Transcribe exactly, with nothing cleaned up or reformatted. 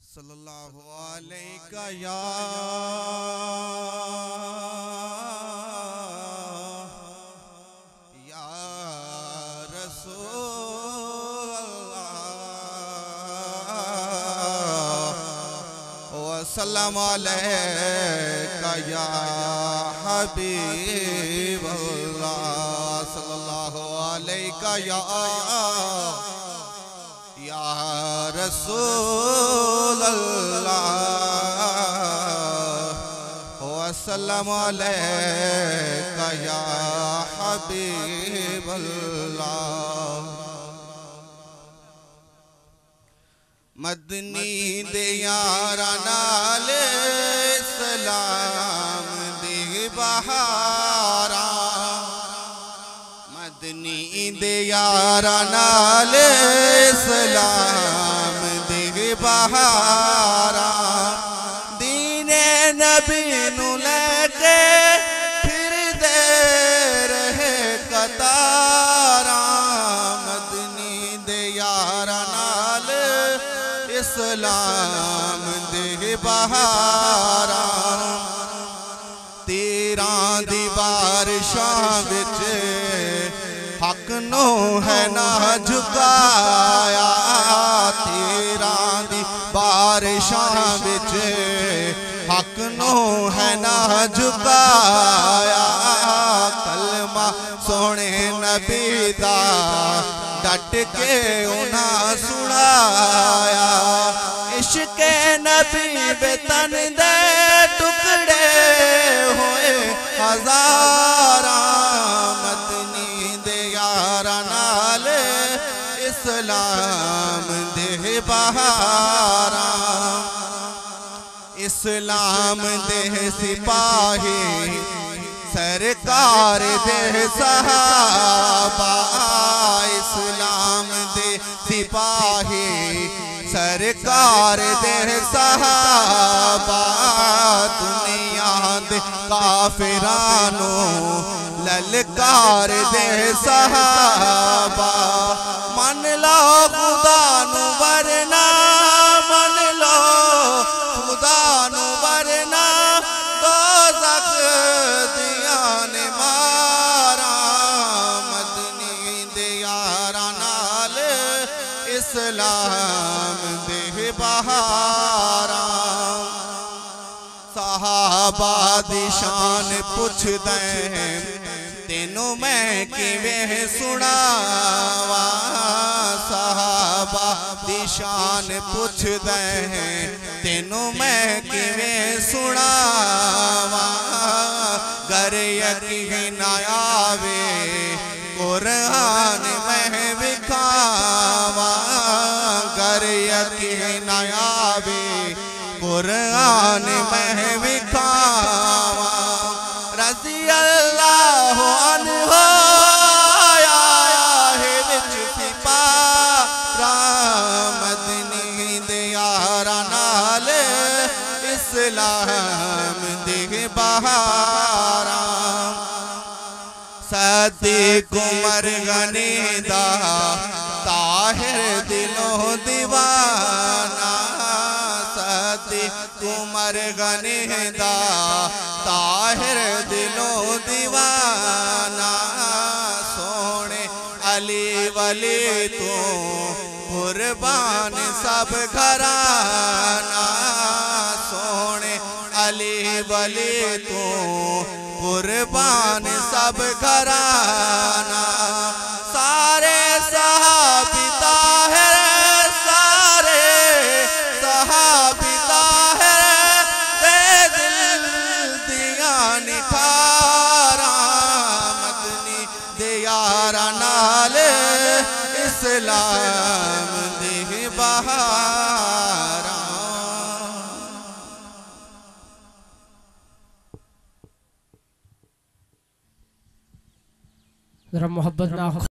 सल्लल्लाहु अलैका या या रसूल अल्लाह वसल्लम अलैका या हबीब अल्लाह सल्लल्लाहु अलैका या या रसूल अल्लाह वसल्लम अलैका या हबीब अल्लाह। मदनी दे यारा नाल सलाम दे बहारा, मदनी दे यारा नाल सलाम दे बहारा, दीने नबी नू लेके फिर दे रहे कतारा, मदनी दे यारा नाल इस्लाम दे बहारा, तेरा दी बारिशां विच हक नो है ना झुकाया, तेरा दी बारिशां विच हक नो है ना झुकाया, कलमा सोने नबी दा डट के उन्हां सुनाया, इश्क़े नबी बेतन दे टुकड़े होए हजारा, मदनी दे यारा नाल इस्लाम दे बहारा, इस्लाम दे सिपाही सरकार दे सहाबा, इस्लाम दे सिपाही सरकार दे सहाबा, दुनिया दे काफिरानो ललकार दे सहाबा, मन लो खुदा नु वरना, मन लो खुदा नु वरना, दोज़ख दिया ने मारा, मदनी दे यारा नाल इस्लाम दे बहारा, सहाबा दी शान पुछदे तेनू मैं किवें सुनावा, सहाबा दी शान पुछदे तेनू मैं किवें सुनावा, गर यकीन आवे कुरान मैं विखावा, गर यकीन आवे कुरान मैं विखावा, रज़ी अल्लाह अन्हु आया है विच सिपारा, मदनी दे यारा नाल इस्लाम दे बहारा, सदीक़ उमर गनी दा ताहिर दिलों दीवाना, सदीक़ उमर गनी दा ताहिर दिलों दीवाना, सोने अली वली तू कुर्बान सब घराना, सोने अली वली तू कुर्बान सब घराना, सारे सहाबी ताहिर, सारे सहाबी ताहिर, ते दिल दिया निखारा, मदनी दे यारा नाल इस्लाम दे बहारा। जरा मोहब्बत ना